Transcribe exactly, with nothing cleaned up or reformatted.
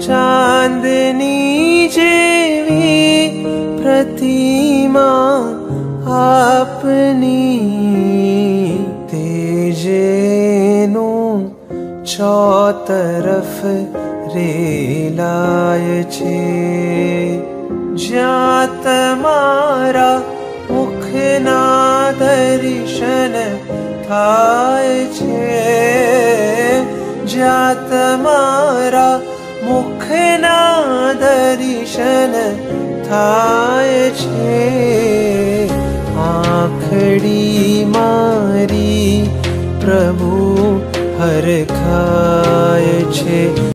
ચાંદની જેવી પ્રતિમા આપની તેજેનું ચોતરફ રેલાય છે જ્યાં તમારા મુખના દર્શન થાય છે જ્યાં તમારા મુખના દર્શન થાય છે આંખડી મારી પ્રભુ હરખાય છે।